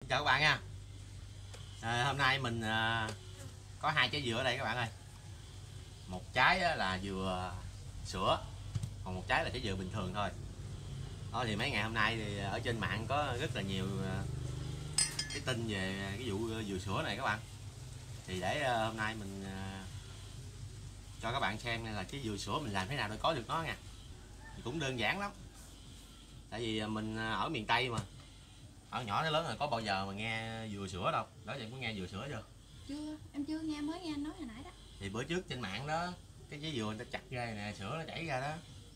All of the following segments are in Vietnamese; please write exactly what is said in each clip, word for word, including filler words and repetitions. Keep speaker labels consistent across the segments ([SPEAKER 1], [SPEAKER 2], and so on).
[SPEAKER 1] Chào các bạn nha. À, hôm nay mình à, có hai trái dừa ở đây các bạn ơi. Một trái là dừa sữa, còn một trái là trái dừa bình thường thôi. Đó thì mấy ngày hôm nay thì ở trên mạng có rất là nhiều cái tin về cái vụ dừa sữa này các bạn. Thì để à, hôm nay mình à, cho các bạn xem là cái dừa sữa mình làm thế nào để có được nó nha. Thì cũng đơn giản lắm. Tại vì mình ở miền Tây mà. Ở nhỏ đến lớn rồi có bao giờ mà nghe dừa sữa đâu. Đó giờ có nghe dừa sữa chưa?
[SPEAKER 2] Chưa, em chưa nghe, mới nghe anh nói hồi nãy đó.
[SPEAKER 1] Thì bữa trước trên mạng đó, cái trái dừa người ta chặt ra nè, sữa nó chảy ra đó.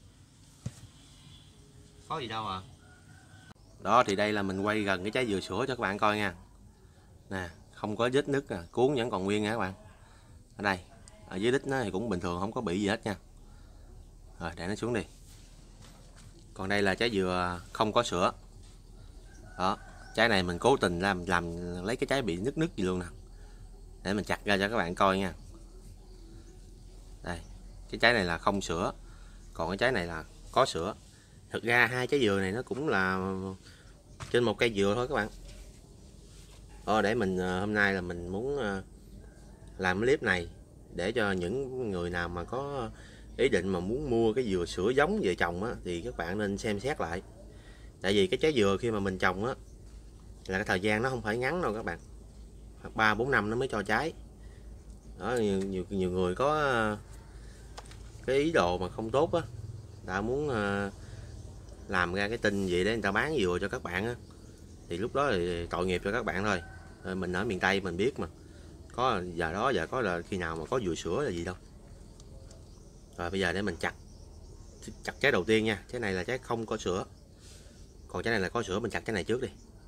[SPEAKER 1] Có gì đâu à. Đó thì đây là mình quay gần cái trái dừa sữa cho các bạn coi nha. Nè, không có vết nứt nè, cuống vẫn còn nguyên nha các bạn. Ở đây, ở dưới đít nó thì cũng bình thường, không có bị gì hết nha. Rồi để nó xuống đi. Còn đây là trái dừa không có sữa. Đó, trái này mình cố tình làm làm lấy cái trái bị nứt nứt gì luôn nè. Để mình chặt ra cho các bạn coi nha. Đây, cái trái này là không sữa, còn cái trái này là có sữa. Thực ra hai trái dừa này nó cũng là trên một cây dừa thôi các bạn. Ờ, để mình hôm nay là mình muốn làm cái clip này để cho những người nào mà có ý định mà muốn mua cái dừa sữa giống về trồng á, thì các bạn nên xem xét lại. Tại vì cái trái dừa khi mà mình trồng á là cái thời gian nó không phải ngắn đâu các bạn, ba bốn năm nó mới cho trái. Đó, nhiều, nhiều, nhiều người có cái ý đồ mà không tốt á, ta muốn làm ra cái tin gì để người ta bán dừa cho các bạn á, thì lúc đó thì tội nghiệp cho các bạn thôi. Mình ở miền Tây mình biết mà, có giờ đó giờ có là khi nào mà có dừa sữa là gì đâu. Rồi bây giờ để mình chặt chặt trái đầu tiên nha. Trái này là trái không có sữa, còn trái này là có sữa, mình chặt trái này trước đi.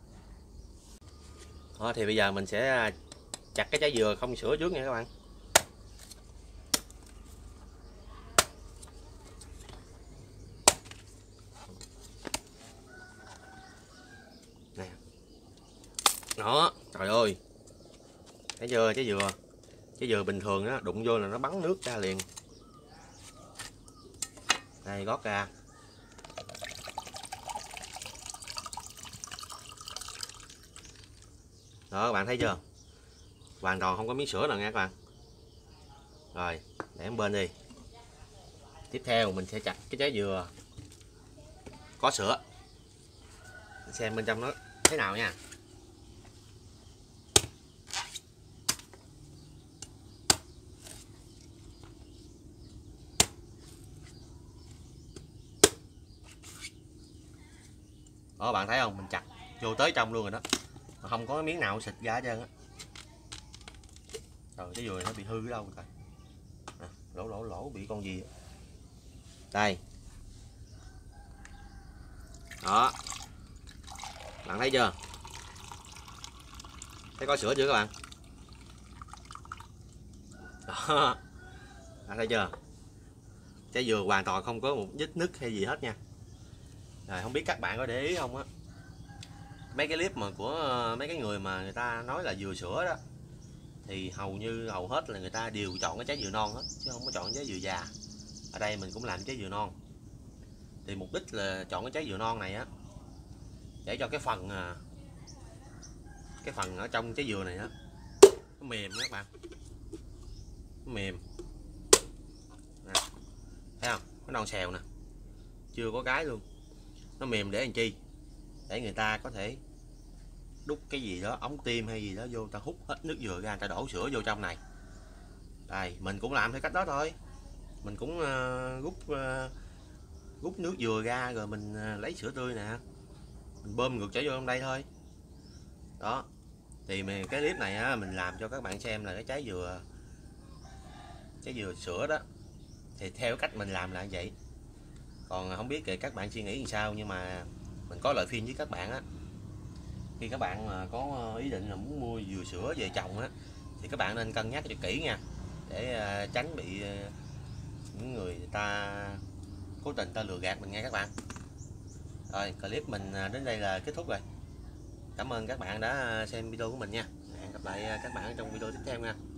[SPEAKER 1] Đó, thì bây giờ mình sẽ chặt cái trái dừa không sữa trước nha các bạn. Nè. Đó, trời ơi. Thấy chưa, trái dừa. Trái dừa bình thường đó, đụng vô là nó bắn nước ra liền. Đây, gót ra. Đó các bạn thấy chưa? Hoàn toàn không có miếng sữa nào nha các bạn. Rồi, để một bên đi. Tiếp theo mình sẽ chặt cái trái dừa có sữa. Xem bên trong nó thế nào nha. Đó bạn thấy không? Mình chặt vô tới trong luôn rồi đó. Mà không có miếng nào xịt ra hết trơn á. Rồi cái dừa nó bị hư ở đâu rồi? À, lỗ lỗ lỗ bị con gì? Đây. Đó. Bạn thấy chưa? Thấy có sữa chưa các bạn? Đó. Bạn thấy chưa? Trái dừa hoàn toàn không có một vết nứt hay gì hết nha. Rồi không biết các bạn có để ý không á, mấy cái clip mà của mấy cái người mà người ta nói là dừa sữa đó, thì hầu như hầu hết là người ta đều chọn cái trái dừa non hết, chứ không có chọn trái dừa già. Ở đây mình cũng làm trái dừa non. Thì mục đích là chọn cái trái dừa non này á, để cho cái phần cái phần ở trong trái dừa này á nó mềm các bạn, nó mềm nè. Thấy không, nó non xèo nè, chưa có cái luôn. Nó mềm để làm chi? Để người ta có thể đút cái gì đó, ống tiêm hay gì đó vô, ta hút hết nước dừa ra, người ta đổ sữa vô trong này. Đây, mình cũng làm theo cách đó thôi. Mình cũng uh, rút uh, rút nước dừa ra rồi mình uh, lấy sữa tươi nè, mình bơm ngược trở vô trong đây thôi. Đó. Thì mình, cái clip này á, mình làm cho các bạn xem là cái trái dừa trái dừa sữa đó, thì theo cách mình làm là như vậy. Còn không biết thì các bạn suy nghĩ làm sao, nhưng mà mình có lời khuyên với các bạn á, khi các bạn mà có ý định là muốn mua dừa sữa về trồng á, thì các bạn nên cân nhắc cho kỹ nha, để tránh bị những người ta cố tình ta lừa gạt mình nghe các bạn. Rồi clip mình đến đây là kết thúc rồi. Cảm ơn các bạn đã xem video của mình nha. Hẹn gặp lại các bạn trong video tiếp theo nha.